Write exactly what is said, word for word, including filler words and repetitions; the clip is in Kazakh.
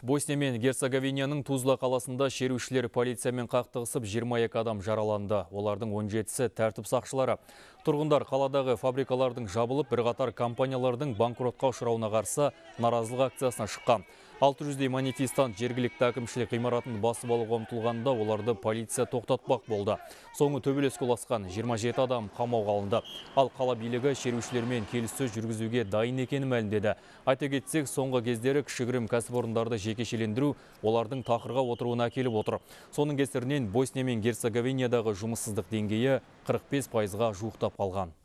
Босния мен Герцеговинаның Тузла қаласында шерушілер полициямен қақтығысып жиырма екі адам жараланды. Олардың он жетісі тәртіп сақшылары. Тұрғындар қаладағы фабрикалардың жабылып, бірқатар компаниялардың банкротқа ұшырауына қарсы наразылық акциясына шыққан. алты жүздей манифестант жергілікті әкімшілік ғимаратын басып алуға ұмтылғанда оларды полиция тоқтатпақ болды. Соңы төбелеске ұласқан жиырма жеті адам қамауға алынды. Ал қала билігі шерушілермен келіссөз жүргізуге дайын екенін мәлімдеді. Айта кетсек, соңғы кездері кішігірім кәсіпорындарды жекешелендіру олардың тақырға отыруына әкеліп отыр. Соның кесірінен Босния мен Герцеговинадағы жұмыссыздық деңгейі қырық бес пайызға жуықтап қалған.